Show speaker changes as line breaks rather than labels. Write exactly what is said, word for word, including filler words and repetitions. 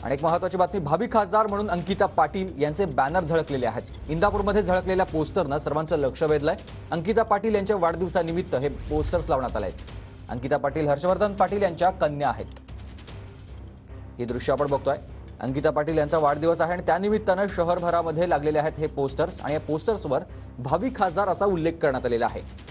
आणि एक महत्त्वाची बातमी, भावी खासदार म्हणून अंकिता पाटील यांचे बॅनर झळकलेले आहेत। इंदापूरमध्ये झळकलेल्या पोस्टरनं सर्वांचं लक्ष वेधलंय। अंकिता पाटील यांच्या वाढदिवसानिमित्त हे पोस्टर्स लावण्यात आले आहेत। अंकिता पाटील हर्षवर्धन पाटील यांच्या कन्या आहेत। हे दृश्य आपण बघतोय। अंकिता पाटील यांचा वाढदिवस आहे आणि त्यानिमित्तानं शहरभरामध्ये लागलेले आहेत हे पोस्टर्स आणि या पोस्टर्सवर भावी खासदार असा उल्लेख करण्यात आलेला आहे।